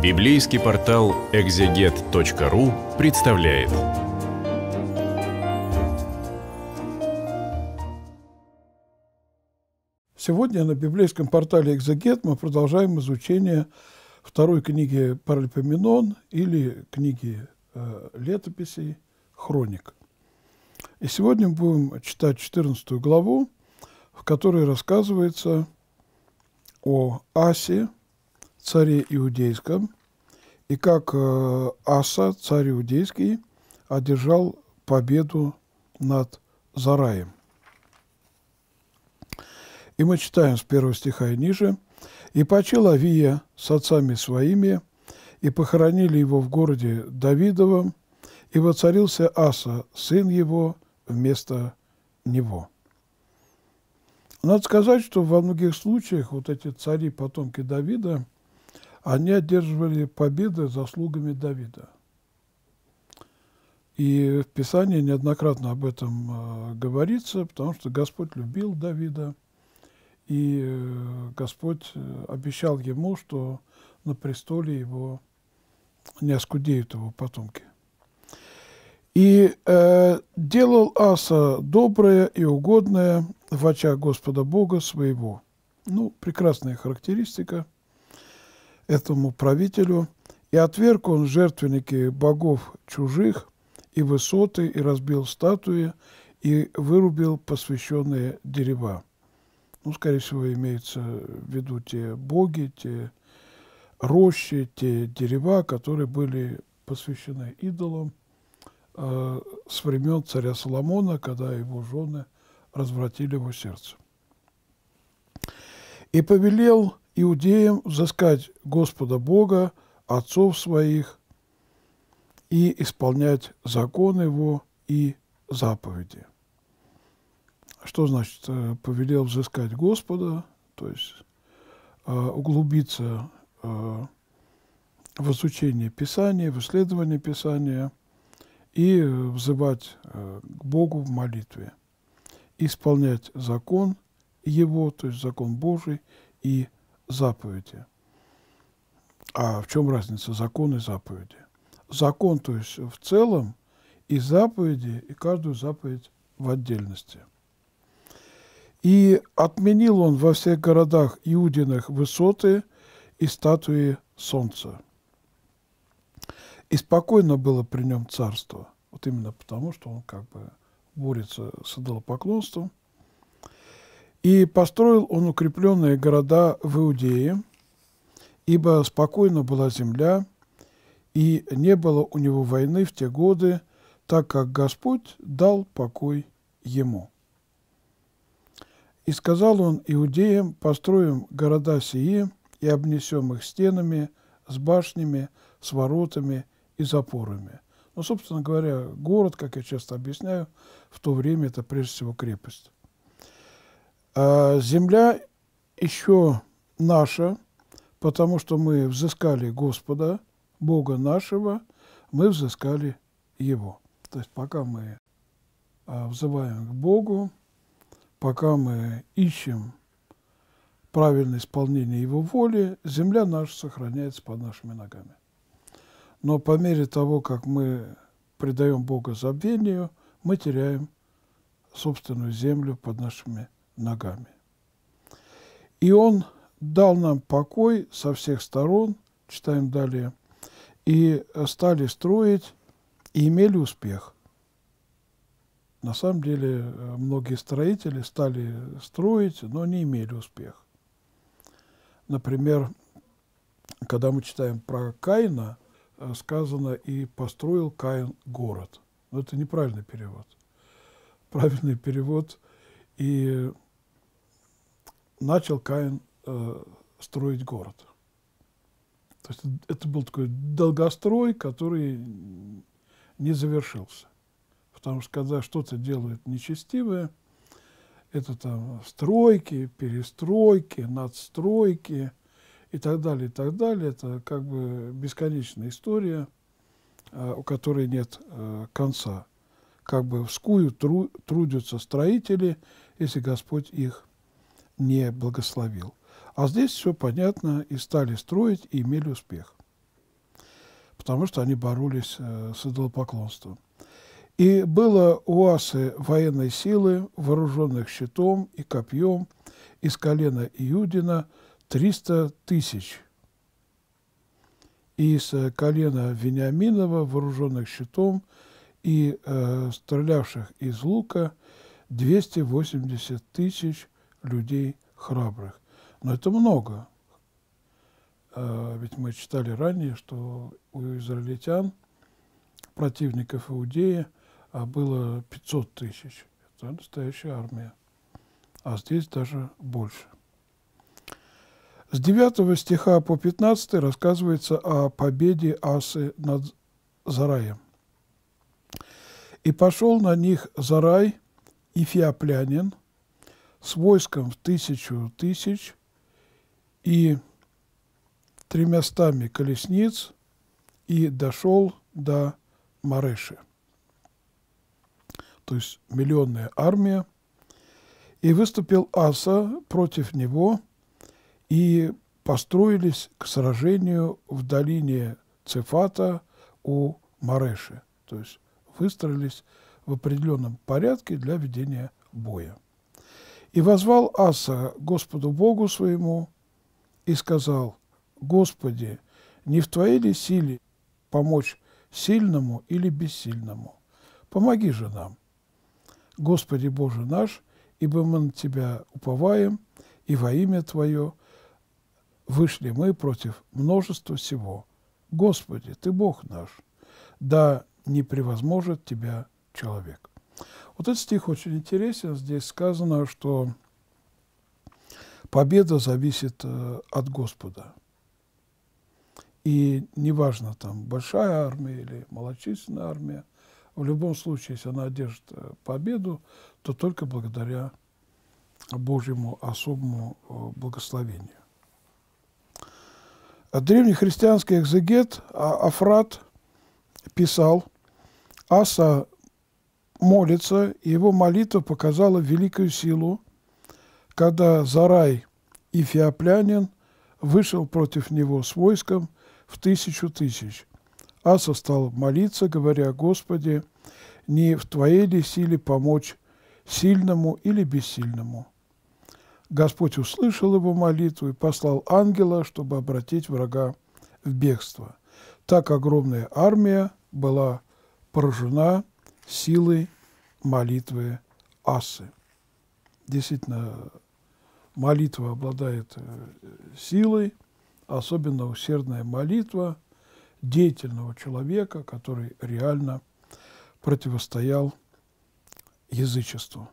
Библейский портал экзегет.ру представляет. Сегодня на библейском портале «Экзегет» мы продолжаем изучение второй книги Паралипоменон или книги летописей «Хроник». И сегодня мы будем читать 14 главу, в которой рассказывается о Асе, царе иудейском, и как Аса, царь иудейский, одержал победу над Зараем. И мы читаем с 1 стиха и ниже. «И почил Авия с отцами своими, и похоронили его в городе Давидовом, и воцарился Аса, сын его, вместо него». Надо сказать, что во многих случаях вот эти цари, потомки Давида, они одерживали победы заслугами Давида. И в Писании неоднократно об этом говорится, потому что Господь любил Давида, и Господь обещал ему, что на престоле его не оскудеют его потомки. И делал Аса доброе и угодное в очах Господа Бога своего. Ну, прекрасная характеристика этому правителю. И отверг он жертвенники богов чужих и высоты, и разбил статуи, и вырубил посвященные дерева. Ну, скорее всего, имеется в виду те боги, те рощи, те дерева, которые были посвящены идолам с времен царя Соломона, когда его жены развратили его сердце. «И повелел иудеям взыскать Господа Бога, отцов своих, и исполнять закон его и заповеди». Что значит повелел взыскать Господа? То есть углубиться в изучение Писания, в исследование Писания и взывать к Богу в молитве. Исполнять закон его, то есть закон Божий, и заповеди. А в чем разница закон и заповеди? Закон, то есть в целом, и заповеди, и каждую заповедь в отдельности. «И отменил он во всех городах Иудиных высоты и статуи солнца. И спокойно было при нем царство». Вот именно потому, что он как бы борется с идолопоклонством. «И построил он укрепленные города в Иудее, ибо спокойна была земля, и не было у него войны в те годы, так как Господь дал покой ему. И сказал он иудеям: построим города сии и обнесем их стенами, с башнями, с воротами и запорами». Ну, собственно говоря, город, как я часто объясняю, в то время это прежде всего крепость. А земля еще наша, потому что мы взыскали Господа, Бога нашего, мы взыскали Его. То есть пока мы взываем к Богу, пока мы ищем правильное исполнение Его воли, земля наша сохраняется под нашими ногами. Но по мере того, как мы предаем Бога забвению, мы теряем собственную землю под нашими ногами. «И Он дал нам покой со всех сторон», читаем далее, «и стали строить, и имели успех». На самом деле, многие строители стали строить, но не имели успеха. Например, когда мы читаем про Каина, сказано: «И построил Каин город». Но это неправильный перевод. Правильный перевод: «И начал Каин строить город». То есть это был такой долгострой, который не завершился. Потому что когда что-то делают нечестивое, это там стройки, перестройки, надстройки и так далее, и так далее. Это как бы бесконечная история, у которой нет конца. Как бы вскую трудятся строители, если Господь их не благословил. А здесь все понятно, и стали строить, и имели успех. потому что они боролись с идолопоклонством. И было у Асы военной силы, вооруженных щитом и копьем, из колена Иудина 300 тысяч. И из колена Вениаминова, вооруженных щитом и стрелявших из лука, 280 тысяч людей храбрых. Но это много. Ведь мы читали ранее, что у израильтян, противников Иудеи, было 500 тысяч. Это настоящая армия. А здесь даже больше. С 9 стиха по 15 рассказывается о победе Асы над Зараем. «И пошел на них Зарай, Ифиоплянин, с войском в 1000 тысяч и 300 колесниц, и дошел до Мареши». То есть миллионная армия. «И выступил Аса против него, и построились к сражению в долине Цефата у Мареши». То есть выстроились в определенном порядке для ведения боя. «И воззвал Аса Господу Богу своему и сказал: Господи, не в Твоей ли силе помочь сильному или бессильному? Помоги же нам, Господи Боже наш, ибо мы на Тебя уповаем, и во имя Твое вышли мы против множества всего. Господи, Ты Бог наш, да не превозможет Тебя человек». Вот этот стих очень интересен. Здесь сказано, что победа зависит от Господа. И неважно, там большая армия или малочисленная армия, в любом случае, если она одержит победу, то только благодаря Божьему особому благословению. Древнехристианский экзегет Афрат писал: «Аса молится, и его молитва показала великую силу, когда Зарай Ифиоплянин вышел против него с войском в 1000 тысяч. Аса стал молиться, говоря: Господи, не в Твоей ли силе помочь сильному или бессильному? Господь услышал его молитву и послал ангела, чтобы обратить врага в бегство. Так огромная армия была поражена силой молитвы Асы». Действительно, молитва обладает силой, особенно усердная молитва деятельного человека, который реально противостоял язычеству.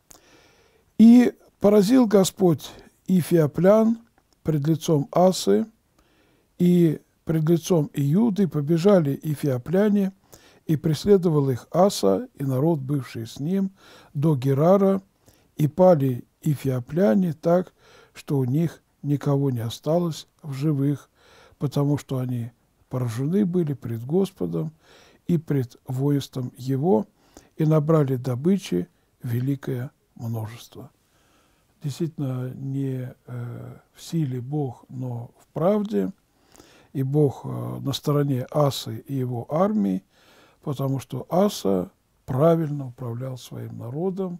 «И поразил Господь Ифиоплян пред лицом Асы, и пред лицом Иуды побежали ифиопляне, и преследовал их Аса и народ, бывший с ним, до Герара, и пали ифиопляне так, что у них никого не осталось в живых, потому что они поражены были пред Господом и пред воинством Его, и набрали добычи великое множество». Действительно, не в силе Бог, но в правде, и Бог на стороне Асы и его армии, потому что Аса правильно управлял своим народом,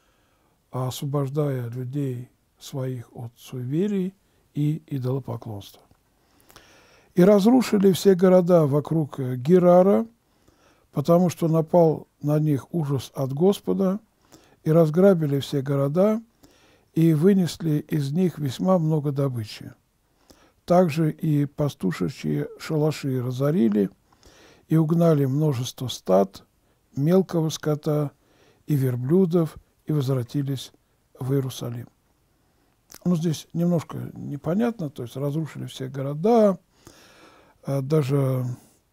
освобождая людей своих от суеверий и идолопоклонства. «И разрушили все города вокруг Герара, потому что напал на них ужас от Господа, и разграбили все города, и вынесли из них весьма много добычи. Также и пастушечьи шалаши разорили, и угнали множество стад, мелкого скота и верблюдов, и возвратились в Иерусалим». Ну, здесь немножко непонятно, то есть разрушили все города, даже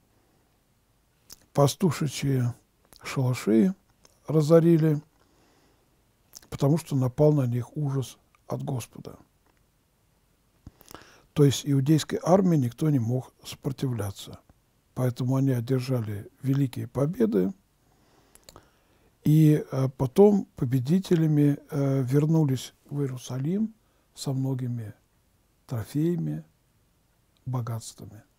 пастушечьи шалаши разорили, потому что напал на них ужас от Господа. То есть иудейской армии никто не мог сопротивляться. Поэтому они одержали великие победы, и потом победителями вернулись в Иерусалим со многими трофеями, богатствами.